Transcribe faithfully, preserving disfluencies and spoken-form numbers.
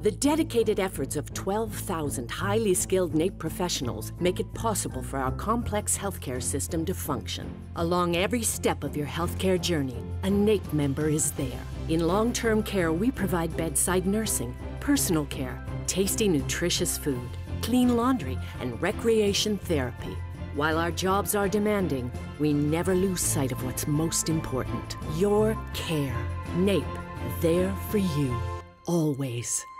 The dedicated efforts of twelve thousand highly skilled NAPE professionals make it possible for our complex healthcare system to function. Along every step of your healthcare journey, a NAPE member is there. In long-term care, we provide bedside nursing, personal care, tasty, nutritious food, clean laundry, and recreation therapy. While our jobs are demanding, we never lose sight of what's most important: your care. NAPE, there for you, always.